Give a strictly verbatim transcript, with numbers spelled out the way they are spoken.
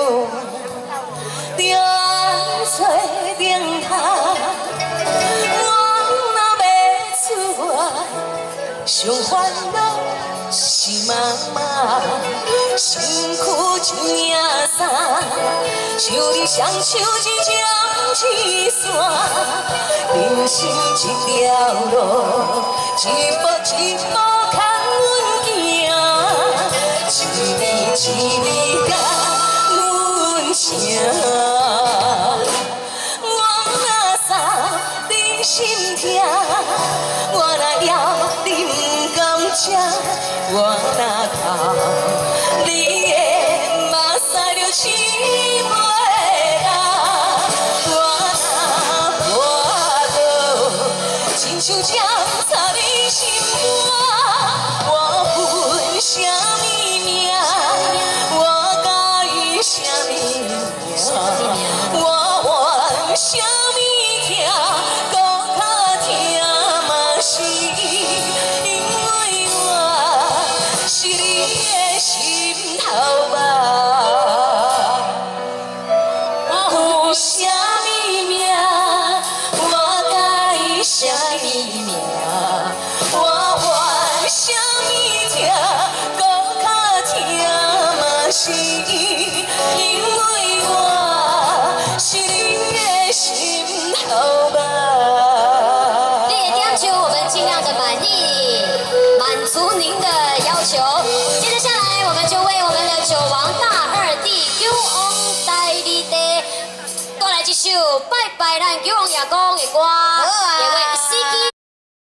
点做顶头，我若要出外，上烦恼是妈妈，身躯一领衫，像你双手一张纸伞，人生一条路，一步一步牵阮行，一字一字甲阮情。 心痛，我若要你不甘吃，我若哭，你的目屎就拭袂干。我若跋倒，亲像针插你心肝，我分什么命？我甲伊什么命？我怨什么痛？ 是因为我是你的心头肉，我有什么命，我甲伊什么命，我怨什么痛，搁较痛嘛是因为我是你的心头肉。 尽量的满意，满足您的要求。接着下来，我们就为我们的九王大二弟九王代理的，带来一首拜拜咱九王爷公的歌，也为